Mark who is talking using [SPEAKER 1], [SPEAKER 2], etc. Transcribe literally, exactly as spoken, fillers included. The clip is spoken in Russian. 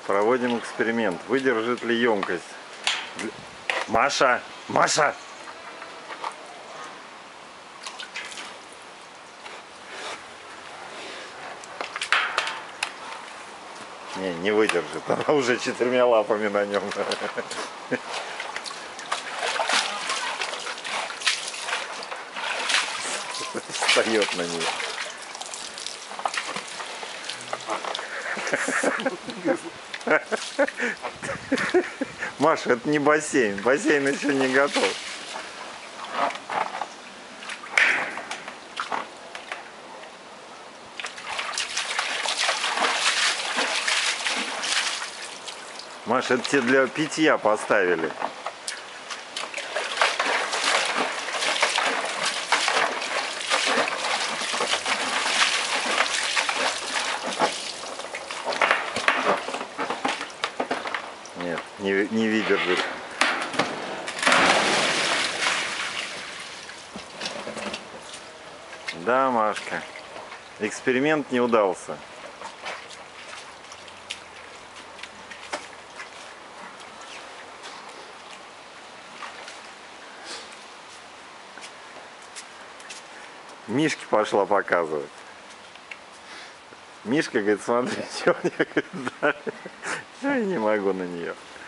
[SPEAKER 1] Проводим эксперимент. Выдержит ли емкость? Маша! Маша! Не, не выдержит. Она уже четырьмя лапами на нем. Встает на нее. Маша, это не бассейн. Бассейн еще не готов. Маша, это тебе для питья поставили. Нет, не, не выдержит. Да, Машка, эксперимент не удался. Мишке пошла показывать. Мишка говорит, смотри, что мне, говорит, да. Я не могу на нее.